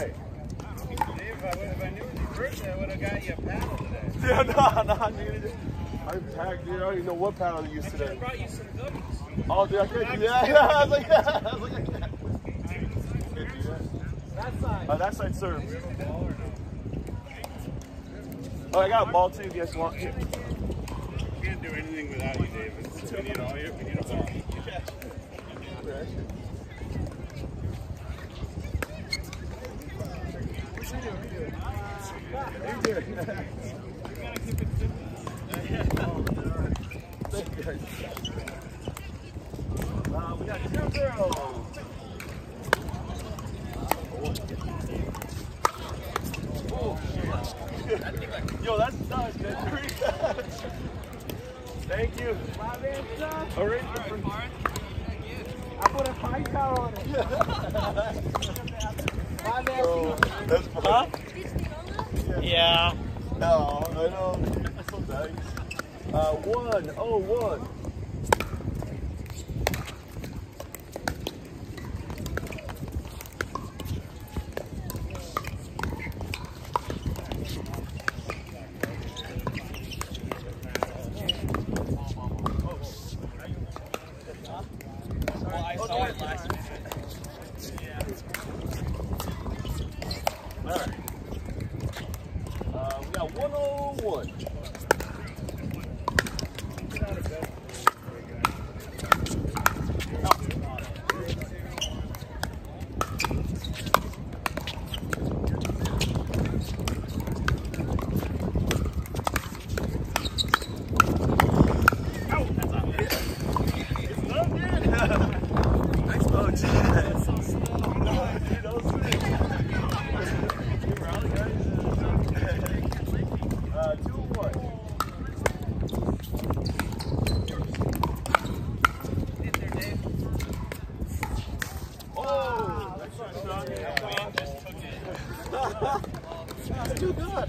right. Dave, if I knew it was your birthday, I would have got you a paddle today. Yeah, nah, dude. I'm packed, dude. I don't even know what paddle to use today. I brought you some cookies. Oh, dude, I can't do that. I was like, I can't do that. That side. That side serves. Oh, I got a ball too if you guys want. Here. We can't do anything without you, David. So we need all your, we need a ball. We got 2-0. Oh, shit. Yo, that's nice, man. Great catch. Thank you. All right. I put a pine towel on it. Bro, that's fun. Huh? Yeah. No, I know. So nice. 1-0-1. I saw it last week. All right. We got 101. Too good.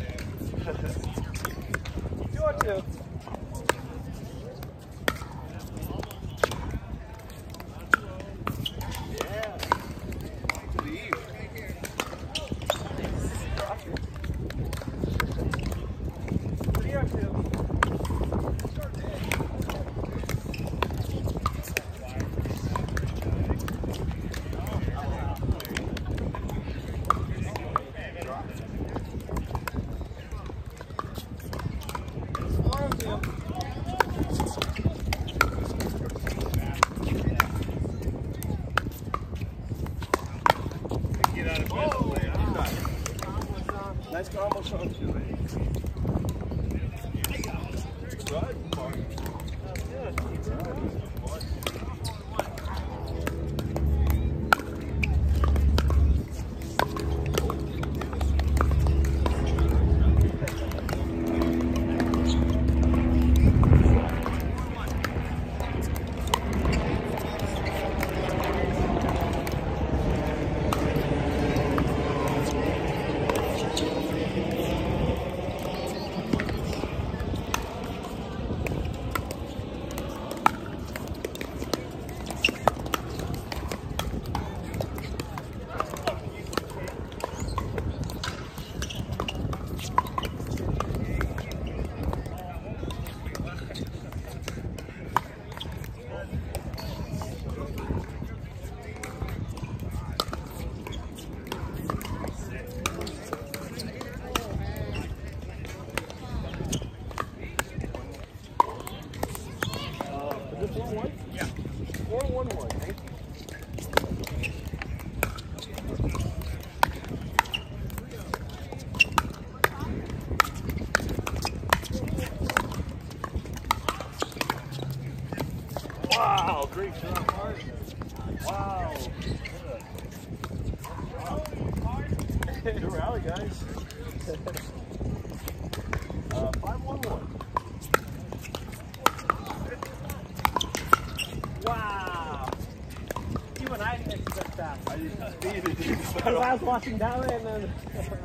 2-2. Yeah. Leave. 3-2. Nice combo shot. Yeah. 4-1-1. Thank you. Wow, great shot, Mark. Wow. Good rally, guys. 5-1-1. Wow. You and I didn't expect that. I just speeded. Because I was watching that way and then...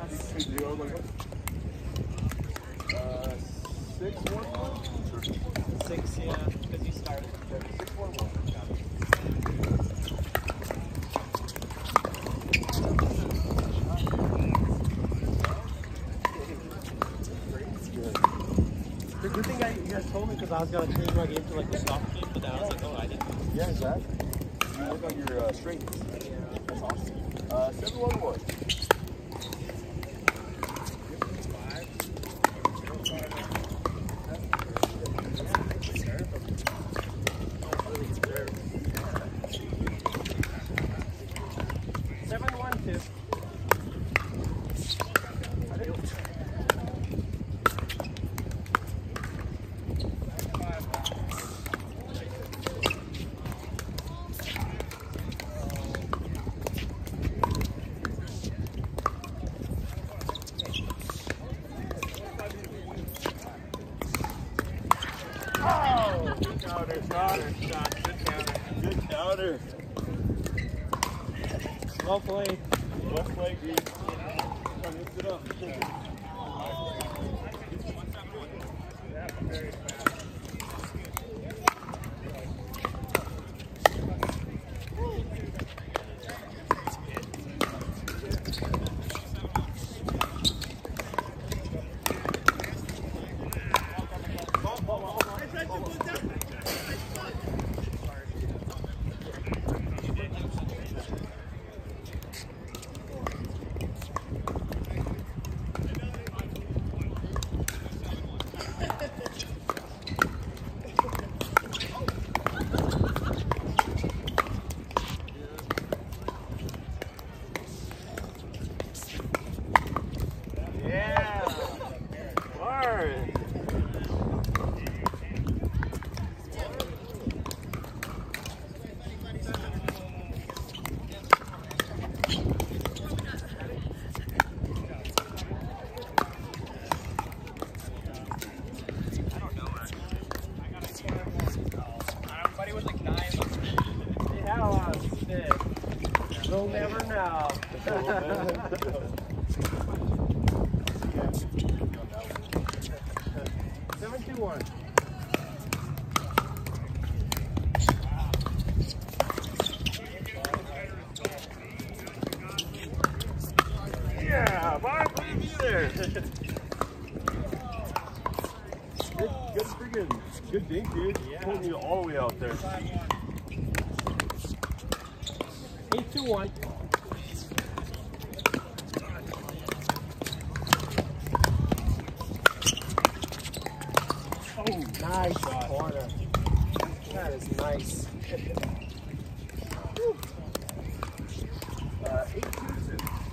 6-1-1? 6, yeah, because you started. 6-1-1. told me because I was going to change my game to like the soft game, but then I was like, oh, I didn't. Yeah, Zach. You work on your strength. That's awesome. 7-1-1. Good counter. Well played. Well played, Green. Lift it up. We'll never know. 7-2-1. Yeah, Mark, what did you do there? Good freaking, good dink, dude. Yeah. Pulling you all the way out there. 8-2-1. Oh, nice corner. That is nice. 8-2-2.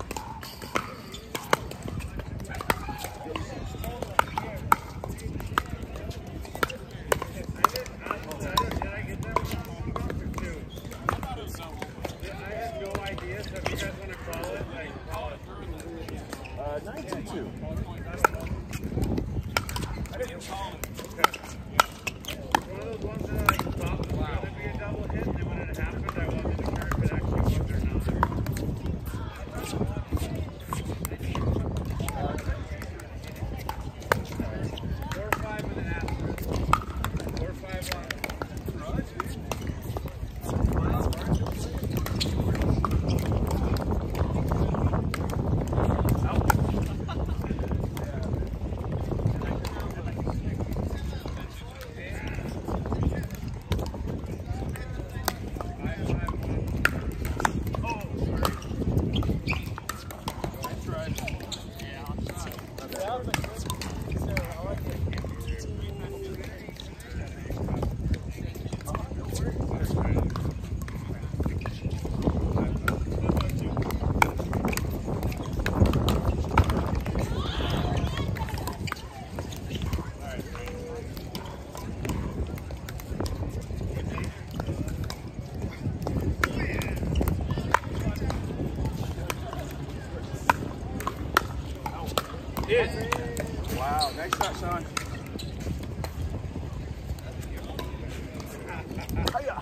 Wow, nice shot, Sean. Hiya.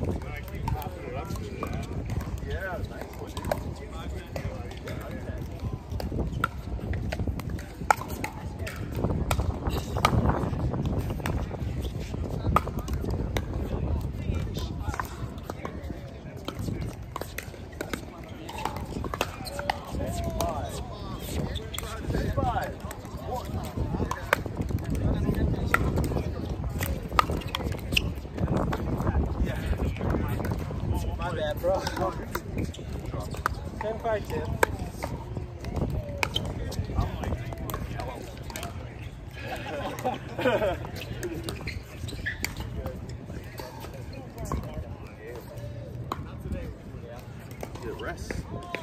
Yeah, nice one, dude. bro. 10-5 tip. Rest.